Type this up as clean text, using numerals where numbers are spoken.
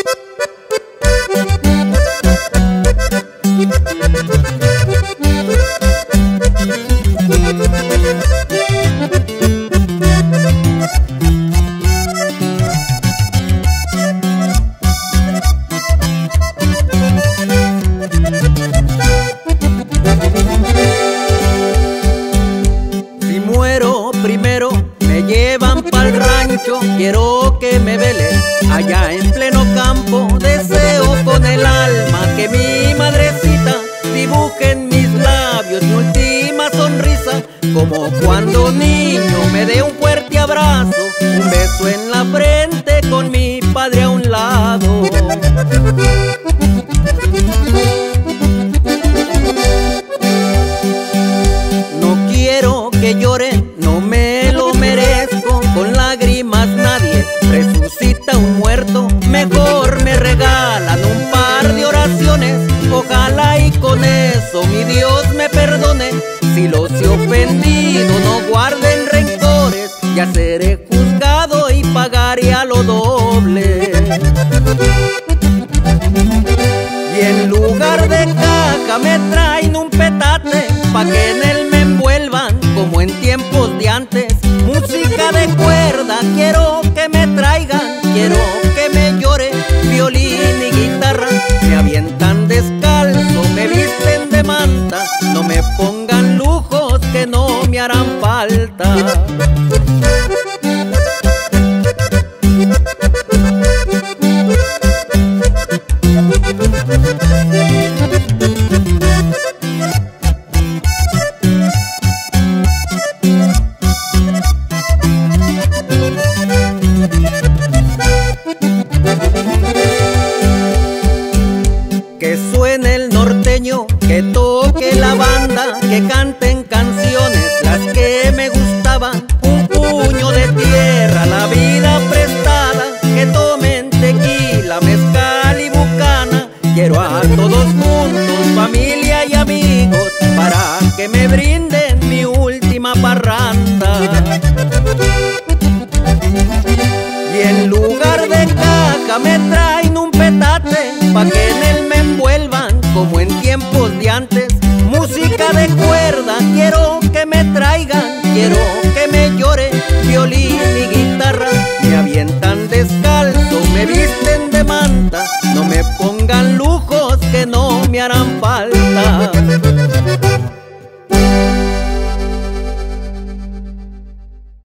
Si muero primero, me llevan pa'l rancho, quiero que me velen allá en pleno campo. Deseo con el alma que mi madrecita dibuje en mis labios mi última sonrisa, como cuando niño me dé un fuerte abrazo, un beso en la frente con mi padre a un lado. No quiero que lloren, no me lo merezco, con lágrimas nadie resucita un muerto. Mejor me regalan un par de oraciones, ojalá y con eso mi Dios me perdone. Si los he ofendido, no guarden rencores, ya seré juzgado y pagaré a lo doble. Y en lugar de caja me traen un petate, pa' que en él me envuelvan como en tiempos de antes. Música de cuerda quiero que me traigan, quiero que me llore violín y guitarra. Me avientan descalzo, me visten de manta, no me pongan lujos que no me harán falta. Que suene el norteño, que toque la banda, que canten canciones las que me gustaban. Un puño de tierra, la vida prestada, que tomen tequila, mezcal y bucana. Quiero a todos juntos, familia y amigos, para que me brinden mi última parranda. Y en lugar de caja me traen un petate, pa' que en él me envuelvan como en tiempos de antes. Música de cuerda quiero que me traigan, quiero que me llore violín y guitarra. Me avientan descalzo, me visten de manta, no me pongan lujos que no me harán